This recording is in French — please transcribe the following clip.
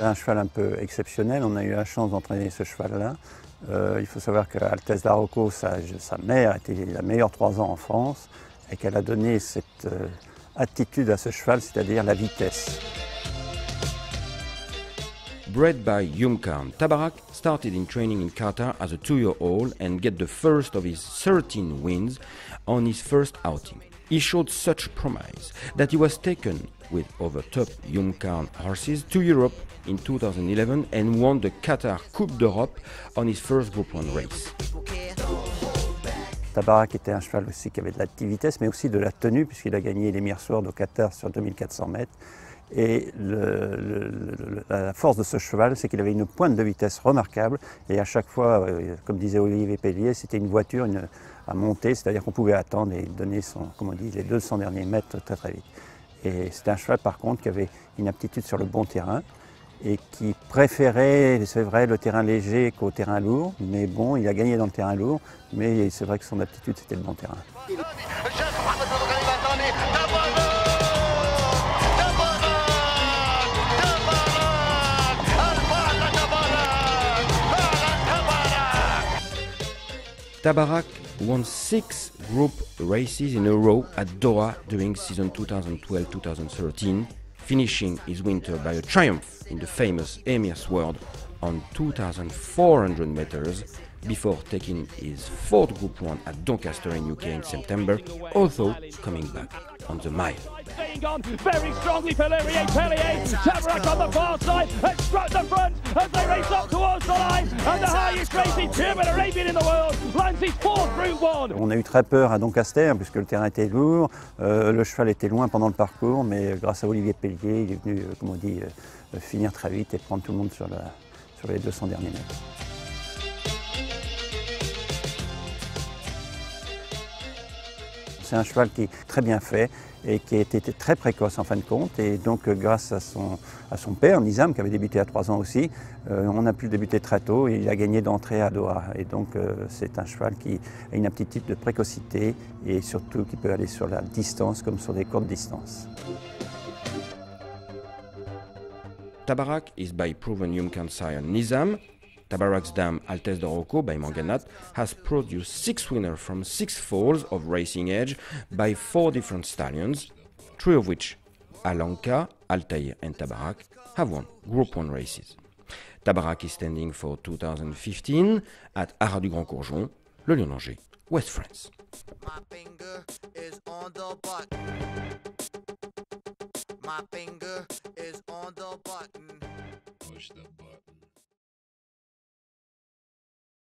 Un cheval un peu exceptionnel, on a eu la chance d'entraîner ce cheval-là. Il faut savoir qu'Altesse d'Arauco, sa mère était la meilleure 3 ans en France et qu'elle a donné cette attitude à ce cheval, c'est-à-dire la vitesse. Bred by Yumkan, Tabarak started in training in Qatar as a 2-year-old and get the first of his 13 wins on his first outing. He showed such promise that he was taken with other top Yumkan horses to Europe in 2011 and won the Qatar Coupe d'Europe on his first Group 1 race. Tabarak était un cheval aussi qui avait de la vitesse, mais aussi de la tenue, puisqu'il a gagné l'Emir Sword au Qatar sur 2400 mètres. Et la force de ce cheval, c'est qu'il avait une pointe de vitesse remarquable. Et à chaque fois, comme disait Olivier Pellier, c'était une voiture à monter, c'est-à-dire qu'on pouvait attendre et donner comme on dit, les 200 derniers mètres très très vite. Et c'était un cheval par contre qui avait une aptitude sur le bon terrain et qui préférait, c'est vrai, le terrain léger qu'au terrain lourd. Mais bon, il a gagné dans le terrain lourd, mais c'est vrai que son aptitude c'était le bon terrain. Tabarak won 6 group races in a row at Doha during season 2012-2013, finishing his winter by a triumph in the famous Emir Sword on 2,400 meters before taking his 4th Group 1 at Doncaster in UK in September, although coming back on the mile. Very strongly for Pellier, Tabarak on the far side, and struck the front as they race up towards the line, and the highest racing German Arabian in the world lands his 4th Group 1. On a eu très peur à Doncaster puisque le terrain était lourd, le cheval était loin pendant le parcours, mais grâce à Olivier Pellier, il est venu, comme on dit, finir très vite et prendre tout le monde sur les 200 derniers mètres. C'est un cheval qui est très bien fait et qui a été très précoce en fin de compte. Et donc grâce à son père, Nizam, qui avait débuté à 3 ans aussi, on a pu le débuter très tôt et il a gagné d'entrée à Doha. Et donc c'est un cheval qui a une aptitude de précocité et surtout qui peut aller sur la distance comme sur des courtes distances. Tabarak is by proven Yumkan sire Nizam. Tabarak's dam Altesse d'Arauco by Manganat has produced 6 winners from 6 foals of racing age by 4 different stallions, 3 of which, Alanka, Altair and Tabarak, have won Group 1 races. Tabarak is standing for 2015 at Haras du Grand Courgeon, Le Lion-d'Angers, West France. My finger is on the button. My finger is on the button. Push the button.